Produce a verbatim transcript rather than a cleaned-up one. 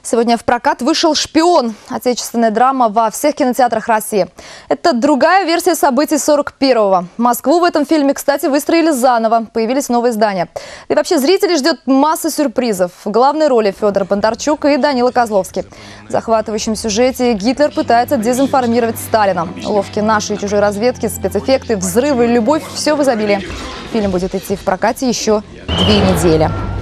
Сегодня в прокат вышел «Шпион» – отечественная драма во всех кинотеатрах России. Это другая версия событий сорок первого. Москву в этом фильме, кстати, выстроили заново. Появились новые здания. И вообще зрителей ждет масса сюрпризов. В главной роли Федор Бондарчук и Данила Козловский. В захватывающем сюжете Гитлер пытается дезинформировать Сталина. Уловки нашей и чужой разведки, спецэффекты, взрывы, любовь – все в изобилии. Фильм будет идти в прокате еще две недели.